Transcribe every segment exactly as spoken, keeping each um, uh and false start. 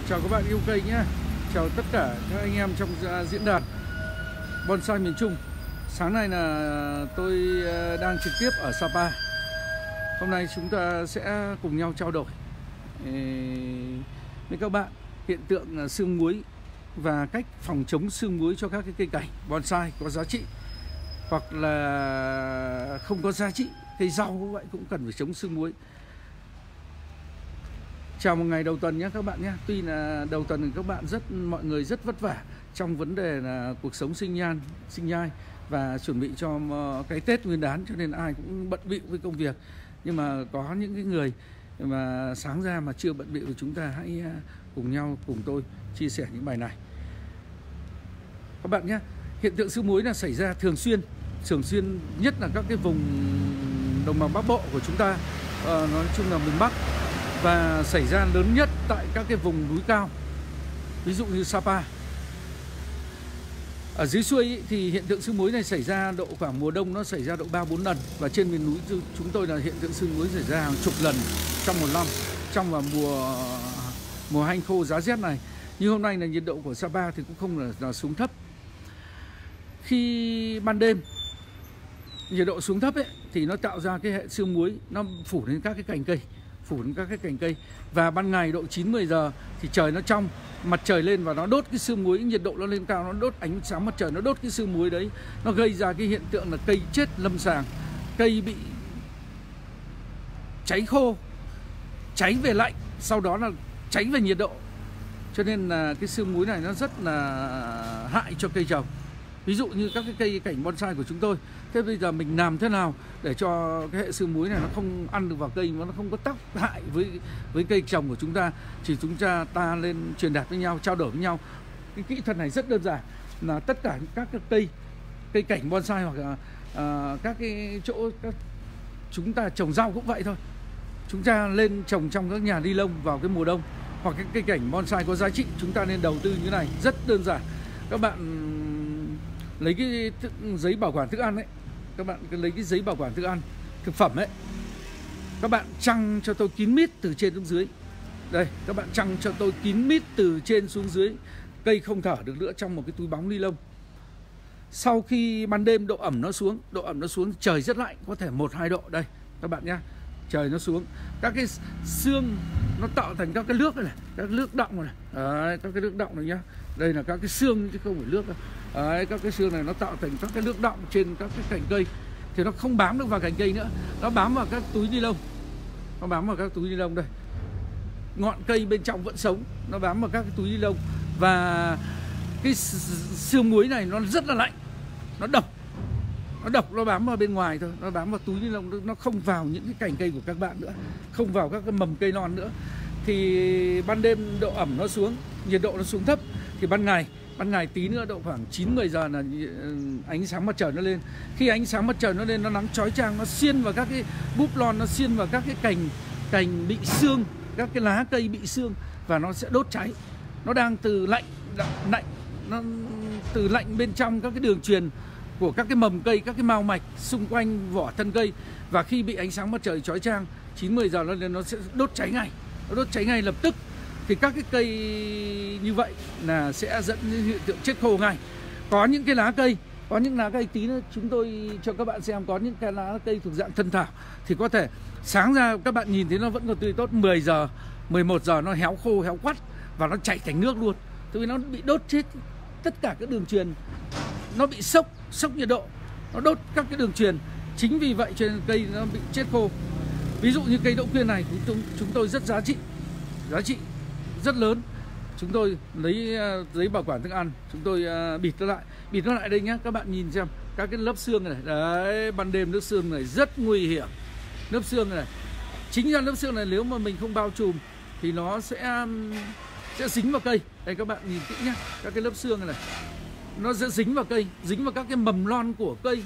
Chào các bạn yêu cây nhé. Chào tất cả các anh em trong diễn đàn bonsai miền Trung. Sáng nay là tôi đang trực tiếp ở Sapa. Hôm nay chúng ta sẽ cùng nhau trao đổi với các bạn hiện tượng sương muối và cách phòng chống sương muối cho các cái cây cảnh bonsai có giá trị hoặc là không có giá trị. Cây rau cũng vậy, cũng cần phải chống sương muối. Chào một ngày đầu tuần nhé các bạn nhé. Tuy là đầu tuần thì các bạn rất mọi người rất vất vả trong vấn đề là cuộc sống sinh nhan, sinh nhai và chuẩn bị cho cái Tết Nguyên đán, cho nên ai cũng bận bịu với công việc. Nhưng mà có những cái người mà sáng ra mà chưa bận bịu, chúng ta hãy cùng nhau cùng tôi chia sẻ những bài này các bạn nhé. Hiện tượng sương muối là xảy ra thường xuyên, thường xuyên nhất là các cái vùng đồng bằng Bắc Bộ của chúng ta, à, nói chung là miền Bắc, và xảy ra lớn nhất tại các cái vùng núi cao, ví dụ như Sapa. Ở dưới xuôi ý, thì hiện tượng sương muối này xảy ra độ khoảng mùa đông nó xảy ra độ ba bốn lần, và trên miền núi chúng tôi là hiện tượng sương muối xảy ra hàng chục lần trong một năm, trong vào mùa mùa hanh khô giá rét này. Như hôm nay là nhiệt độ của Sapa thì cũng không là, là xuống thấp. Khi ban đêm nhiệt độ xuống thấp ấy, thì nó tạo ra cái hệ sương muối, nó phủ lên các cái cành cây, phủ lên các cái cành cây. Và ban ngày độ chín mười giờ thì trời nó trong, mặt trời lên và nó đốt cái sương muối, nhiệt độ nó lên cao, nó đốt ánh sáng mặt trời, nó đốt cái sương muối đấy, nó gây ra cái hiện tượng là cây chết lâm sàng, cây bị cháy khô, cháy về lạnh, sau đó là cháy về nhiệt độ. Cho nên là cái sương muối này nó rất là hại cho cây trồng. Ví dụ như các cái cây cảnh bonsai của chúng tôi. Thế bây giờ mình làm thế nào để cho cái hệ sương muối này nó không ăn được vào cây, mà nó không có tác hại với với cây trồng của chúng ta. Chỉ chúng ta ta lên truyền đạt với nhau, trao đổi với nhau. Cái kỹ thuật này rất đơn giản, là tất cả các cái cây cây cảnh bonsai hoặc là uh, các cái chỗ các, chúng ta trồng rau cũng vậy thôi. Chúng ta lên trồng trong các nhà ni lông vào cái mùa đông, hoặc cái cây cảnh bonsai có giá trị chúng ta nên đầu tư như thế này, rất đơn giản. Các bạn lấy cái giấy bảo quản thức ăn ấy, các bạn lấy cái giấy bảo quản thức ăn, thực phẩm ấy, các bạn trăng cho tôi kín mít từ trên xuống dưới. Đây, các bạn trăng cho tôi kín mít từ trên xuống dưới, cây không thở được nữa, trong một cái túi bóng ni lông. Sau khi ban đêm độ ẩm nó xuống, độ ẩm nó xuống, trời rất lạnh, có thể một hai độ. Đây các bạn nhé, trời nó xuống, các cái xương nó tạo thành các cái nước này, này các nước đọng này, đấy, các cái nước đọng này nhá. Đây là các cái xương chứ không phải nước đâu. Đấy, các cái xương này nó tạo thành các cái nước đọng trên các cái cành cây, thì nó không bám được vào cành cây nữa, nó bám vào các túi ni lông, nó bám vào các túi ni lông đây. Ngọn cây bên trong vẫn sống, nó bám vào các cái túi ni lông. Và cái sương muối này nó rất là lạnh, nó độc, nó độc, nó bám vào bên ngoài thôi, nó bám vào túi ni lông, nó không vào những cái cành cây của các bạn nữa, không vào các cái mầm cây non nữa. Thì ban đêm độ ẩm nó xuống, nhiệt độ nó xuống thấp, thì ban ngày ban ngày tí nữa độ khoảng chín mười giờ là ánh sáng mặt trời nó lên. Khi ánh sáng mặt trời nó lên, nó nắng chói chang, nó xiên vào các cái búp lon, nó xiên vào các cái cành cành bị xương, các cái lá cây bị xương, và nó sẽ đốt cháy. Nó đang từ lạnh lạnh nó từ lạnh bên trong các cái đường truyền của các cái mầm cây, các cái mao mạch xung quanh vỏ thân cây, và khi bị ánh sáng mặt trời chói chang chín mười giờ nó lên, nó sẽ đốt cháy ngay, nó đốt cháy ngay lập tức. Thì các cái cây như vậy là sẽ dẫn đến hiện tượng chết khô ngay. Có những cái lá cây, có những lá cây tí nữa chúng tôi cho các bạn xem, có những cái lá cây thuộc dạng thân thảo thì có thể sáng ra các bạn nhìn thấy nó vẫn còn tươi tốt, mười giờ, mười một giờ nó héo khô, héo quắt và nó chảy thành nước luôn. Tại vì nó bị đốt chết tất cả các đường truyền, nó bị sốc, sốc nhiệt độ, nó đốt các cái đường truyền. Chính vì vậy cho nên cây nó bị chết khô. Ví dụ như cây đỗ quyên này chúng, chúng tôi rất giá trị, giá trị rất lớn. Chúng tôi lấy uh, giấy bảo quản thức ăn, chúng tôi uh, bịt nó lại, bịt nó lại đây nhé. Các bạn nhìn xem các cái lớp xương này, đấy, ban đêm lớp xương này rất nguy hiểm. Lớp xương này, chính ra lớp xương này nếu mà mình không bao trùm thì nó sẽ um, sẽ dính vào cây. Đây các bạn nhìn kỹ nhé, các cái lớp xương này, này nó sẽ dính vào cây, dính vào các cái mầm non của cây.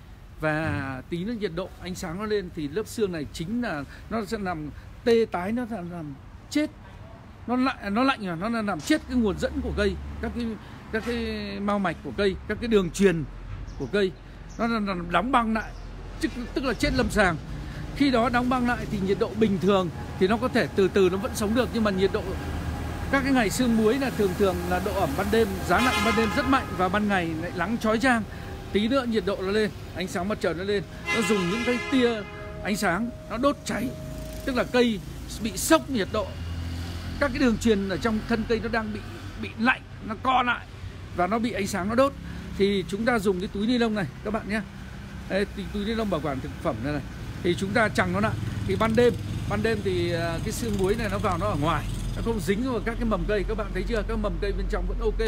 Và tí nữa nhiệt độ ánh sáng nó lên thì lớp xương này chính là nó sẽ làm tê tái, nó làm, làm chết, nó lạnh, nó lạnh, nó làm chết cái nguồn dẫn của cây, các cái các cái mao mạch của cây, các cái đường truyền của cây, nó làm đóng băng lại, tức là chết lâm sàng. Khi đó đóng băng lại thì nhiệt độ bình thường thì nó có thể từ từ nó vẫn sống được, nhưng mà nhiệt độ Các cái ngày sương muối là thường thường là độ ẩm ban đêm, giá lạnh ban đêm rất mạnh và ban ngày lại nắng chói chang. Tí nữa nhiệt độ nó lên, ánh sáng mặt trời nó lên, nó dùng những cái tia ánh sáng nó đốt cháy, tức là cây bị sốc nhiệt độ. Các cái đường truyền ở trong thân cây nó đang bị bị lạnh, nó co lại và nó bị ánh sáng nó đốt. Thì chúng ta dùng cái túi ni lông này các bạn nhé. Đây, túi ni lông bảo quản thực phẩm này này. Thì chúng ta chằng nó lại. Thì ban đêm, ban đêm thì cái sương muối này nó vào nó ở ngoài, nó không dính vào các cái mầm cây. Các bạn thấy chưa? Các mầm cây bên trong vẫn ok.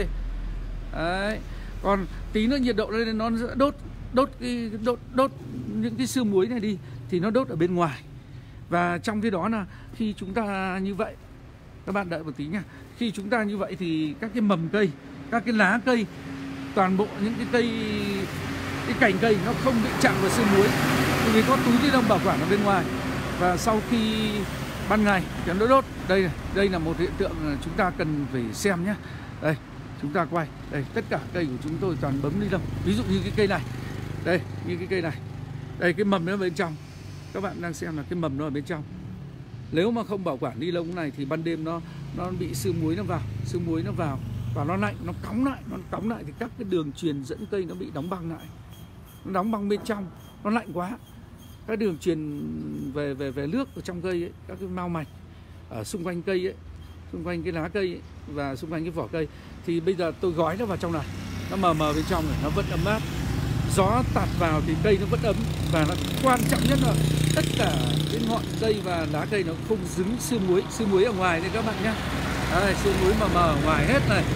Đấy. Còn tí nữa nhiệt độ lên nó sẽ đốt đốt cái đốt đốt những cái sương muối này đi thì nó đốt ở bên ngoài. Và trong cái đó là khi chúng ta như vậy, các bạn đợi một tí nha. Khi chúng ta như vậy thì các cái mầm cây, các cái lá cây, toàn bộ những cái cây, cái cành cây nó không bị chạm vào sương muối, vì có túi ni lông bảo quản ở bên ngoài. Và sau khi ban ngày thì nó đốt. Đây đây là một hiện tượng chúng ta cần phải xem nhé. Đây, chúng ta quay. Đây, tất cả cây của chúng tôi toàn bấm ni lông. Ví dụ như cái cây này. Đây, như cái cây này. Đây, cái mầm nó ở bên trong. Các bạn đang xem là cái mầm nó ở bên trong. Nếu mà không bảo quản ni lông này thì ban đêm nó nó bị sương muối nó vào, sương muối nó vào và nó lạnh, nó cóng lại, nó cóng lại thì các cái đường truyền dẫn cây nó bị đóng băng lại. Nó đóng băng bên trong, nó lạnh quá. Các đường truyền về về về nước ở trong cây ấy, các cái mao mạch ở xung quanh cây ấy, xung quanh cái lá cây ấy, và xung quanh cái vỏ cây thì bây giờ tôi gói nó vào trong này, nó mờ mờ bên trong này, nó vẫn ấm áp. Gió tạt vào thì cây nó vẫn ấm, và nó quan trọng nhất là tất cả cái ngọn cây và lá cây nó không dính sương muối, sương muối ở ngoài đây các bạn nhé. Đây, sương muối mờ mờ ở ngoài hết này.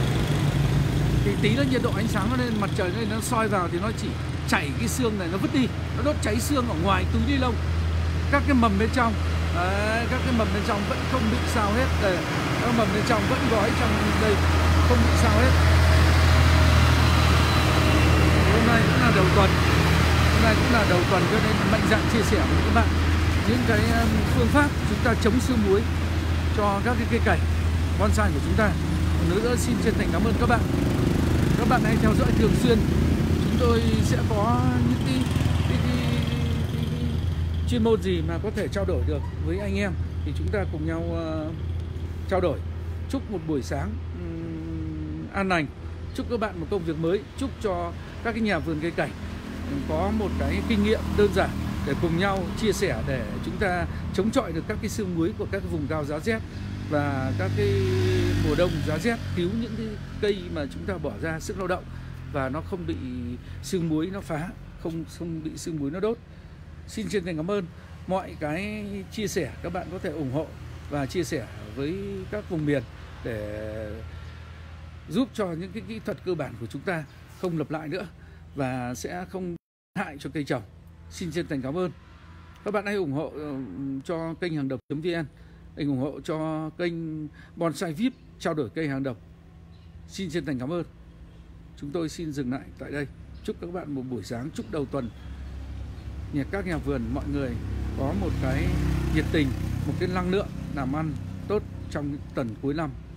Thì tí nữa nhiệt độ ánh sáng nó lên, mặt trời nó, nó soi vào thì nó chỉ chảy cái xương này, nó vứt đi, nó đốt cháy xương ở ngoài túi ni lông. Các cái mầm bên trong, đấy, các cái mầm bên trong vẫn không bị sao hết. Đây, các mầm bên trong vẫn gói trong đây, không bị sao hết. Hôm nay cũng là đầu tuần, hôm nay cũng là đầu tuần cho nên mạnh dạn chia sẻ với các bạn những cái phương pháp chúng ta chống sương muối cho các cái cây cảnh bonsai của chúng ta. Một nữa xin chân thành cảm ơn các bạn. Các bạn hãy theo dõi thường xuyên. Chúng tôi sẽ có những cái, cái, cái, cái, cái chuyên môn gì mà có thể trao đổi được với anh em thì chúng ta cùng nhau uh, trao đổi. Chúc một buổi sáng um, an lành. Chúc các bạn một công việc mới. Chúc cho các cái nhà vườn cây cảnh có một cái kinh nghiệm đơn giản để cùng nhau chia sẻ để chúng ta chống chọi được các cái sương muối của các cái vùng cao giá rét và các cái mùa đông giá rét, cứu những cái cây mà chúng ta bỏ ra sức lao động và nó không bị sương muối nó phá, không không bị sương muối nó đốt. Xin chân thành cảm ơn. Mọi cái chia sẻ các bạn có thể ủng hộ và chia sẻ với các vùng miền để giúp cho những cái kỹ thuật cơ bản của chúng ta không lặp lại nữa và sẽ không hại cho cây trồng. Xin chân thành cảm ơn. Các bạn hãy ủng hộ cho kênh Hàng Độc chấm vn, hãy ủng hộ cho kênh Bonsai vi ai pi trao đổi cây hàng độc. Xin chân thành cảm ơn. Chúng tôi xin dừng lại tại đây. Chúc các bạn một buổi sáng, chúc đầu tuần nhà các nhà vườn mọi người có một cái nhiệt tình, một cái năng lượng làm ăn tốt trong tuần cuối năm.